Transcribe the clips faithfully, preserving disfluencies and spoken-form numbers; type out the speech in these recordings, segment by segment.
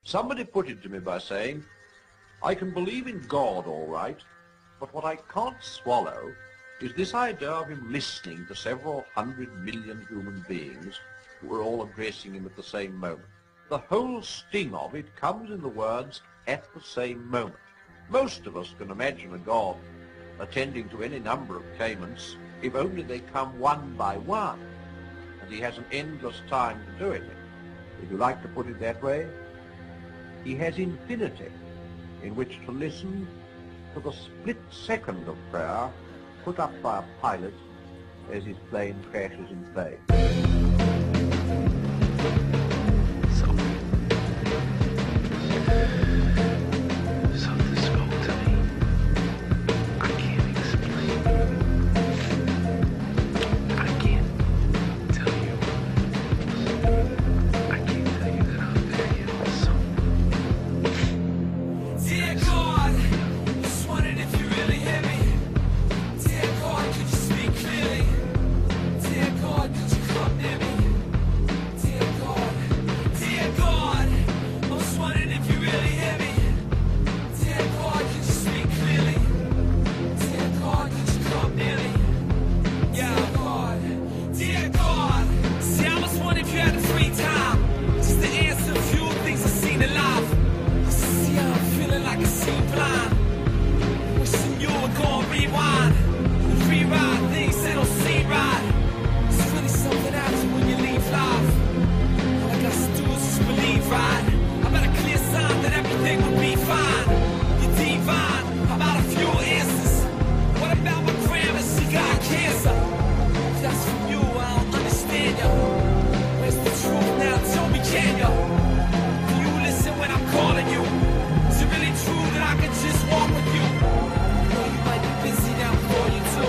Somebody put it to me by saying, I can believe in God all right, but what I can't swallow is this idea of him listening to several hundred million human beings who are all addressing him at the same moment. The whole sting of it comes in the words, at the same moment. Most of us can imagine a God attending to any number of claimants if only they come one by one, and he has an endless time to do it. If you like to put it that way, he has infinity in which to listen to the split second of prayer put up by a pilot as his plane crashes in plane. Something spoke to me. I can't explain. I can't tell you. I can't tell you that I'm very awesome. Dear God, just wondering if you really hear me. Dear God, could you speak clearly? Dear God, could you come near me? Dear God, dear God, I was wondering if you really hear me. Dear God, could you speak clearly? Dear God, could you come near me? Yeah, God, dear God. See, I was wondering if you had the free time just to answer a few things I've seen in life. See how I'm feeling like I seem blind. Wishing you would go and rewind, rewrite things that don't seem right. It's really something happens when you leave life. All I gotta do is just believe, right? I bet a clear sign that everything will be fine. You're divine. How about a few answers? What about my grandma? She got cancer. If that's from you, I don't understand you. Where's the truth now? Tell me, can you? Do you listen when I'm calling you? Is it really true that I could just walk with you? Know you might be busy now before you do.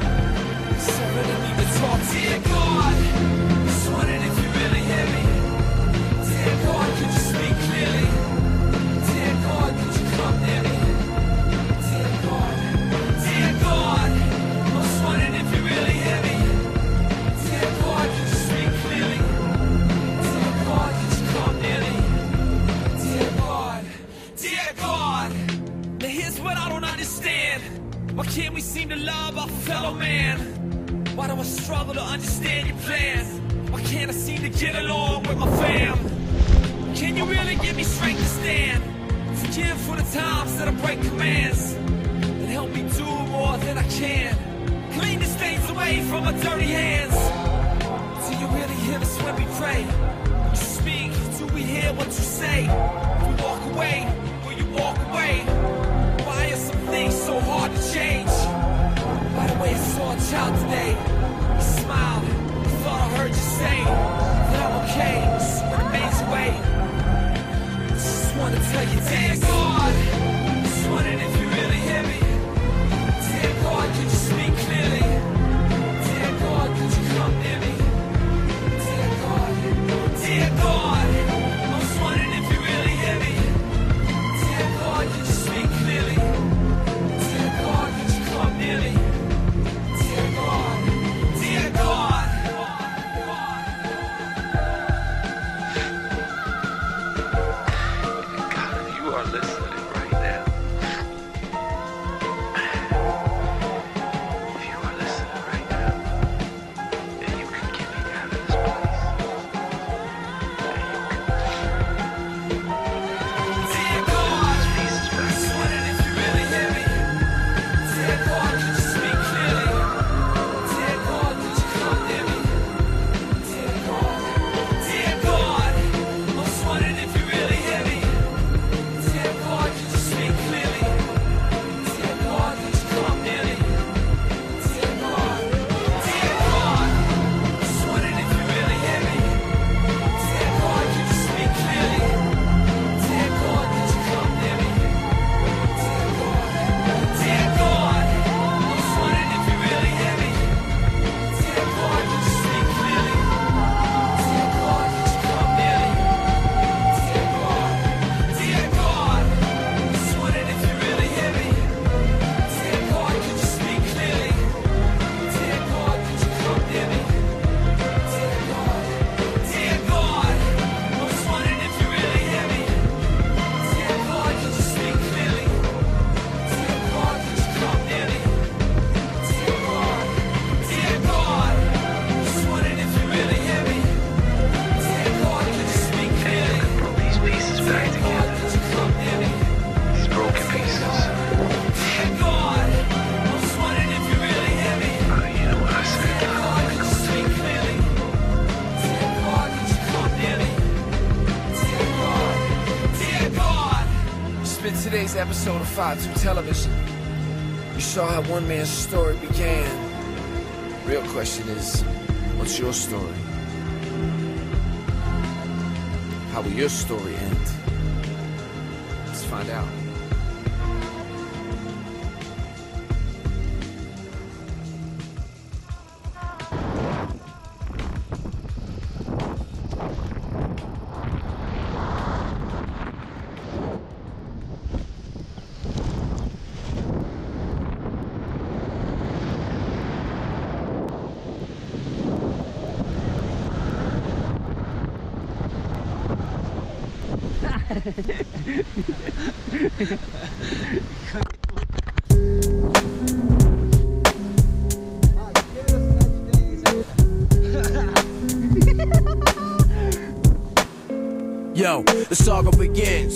So I really need to talk. Dear God, just wondering if you really hear me. Dear God, could you speak clearly? Dear God, could you come near me? Dear God, dear God, I was wondering if you really hear me. Dear God, could you speak clearly? Dear God, could you come near me? Dear God, dear God. Now here's what I don't understand. Why can't we seem to love our fellow man? Why do I struggle to understand your plan? Why can't I seem to get along with my fam? Can you really give me strength to stand? Forgive for the times that I break commands, and help me do more than I can. Clean the stains away from my dirty hands. Do you really hear us when we pray? When you speak, do we hear what you say? If we walk away, will you walk away? Why are some things so hard to change? By the way, I saw a child today. He smiled. I thought I heard you say that I'm okay. Just when it fades away. Just wanna tell you, dear God, just wondering if you really hear me. Dear God, could you speak clearly? Dear God, could you come near me? Dear God, dear God, I was wondering if you really hear me. Dear God, could you speak clearly? Dear God, could you come near me? Dear God, dear God. God, if you are listening right now, if you are listening right now, and you can get me out of this place, Dear God, and you can pieces back just together. wondering if you really hear me. Dear God, could you speak clearly? Dear God, could you come near me? Dear God, dear God, I was wondering if you really hear me. Dear God, been today's episode of five two Television. You saw how one man's story began. Real question is, what's your story? How will your story end? Let's find out. Yo, the saga begins.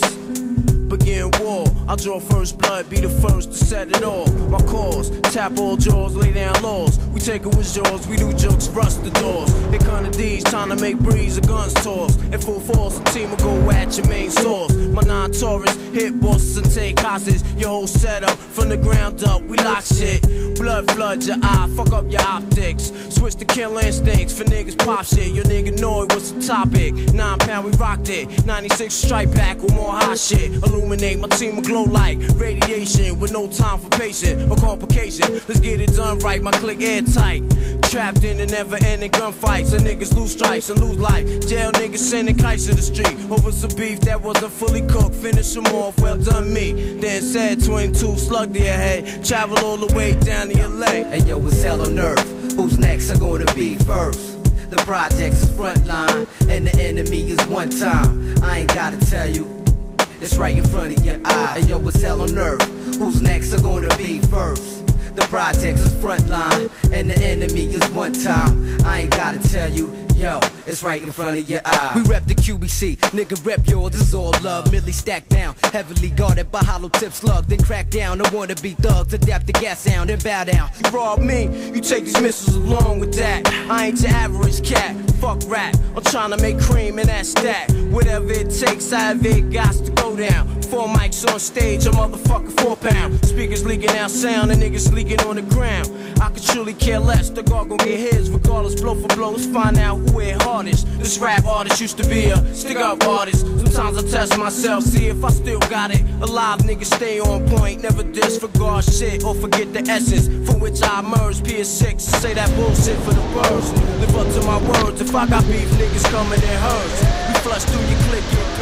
Begin war. I'll draw first blood, be the first to set it off. My cause, tap all jaws, lay down laws. We take it with yours, we do jokes, rust the doors. Here come the D's, trying to make breeze, the guns toss. In full force, the team will go at your main source. My non-Taurus, hit bosses and take hostage. Your whole setup, from the ground up, we lock shit. Blood floods your eye, fuck up your optics. Switch to kill instincts for niggas pop shit. Your nigga know it was the topic. Nine pound, we rocked it. ninety-six strike back with more hot shit. Illuminate, my team will glow like radiation with no time for patience or complication. Let's get it done right, my click airtight. Trapped in the never-ending gunfights, and niggas lose stripes and lose life. Jail niggas sending kites to the street over some beef that wasn't fully cooked. Finish them off, well done me. Then said twenty-two slug to your head. Travel all the way down to L A. And yo, it's hell on earth. Who's next are gonna be first? The project's is frontline, and the enemy is one time. I ain't gotta tell you, it's right in front of your eye. And yo, it's hell on earth. Who's next are gonna be first? The project's is frontline, and the enemy is one time. I ain't gotta tell you, yo, it's right in front of your eye. We rep the Q B C, nigga rep yours, this is all love. Millie stacked down, heavily guarded by hollow tip slug. Then crack down, I wanna be thugs, adapt the gas sound and bow down. You rob me, you take these missiles along with that. I ain't your average cat, fuck rap. I'm trying to make cream and that's that. Whatever it takes, I have it, got to go down. Four mics on stage, a motherfucking four pound. Speakers leaking out sound and niggas leaking on the ground. I could truly care less, the guard gon' get his. Regardless, blow for blow, let's find out who hit hardest. This rap artist used to be a stick up artist. Sometimes I test myself, see if I still got it. Alive niggas stay on point, never disregard shit or forget the essence from which I emerge. P S six, say that bullshit for the birds. Live up to my words, if I got beef, niggas coming in herds. We flush through your clique,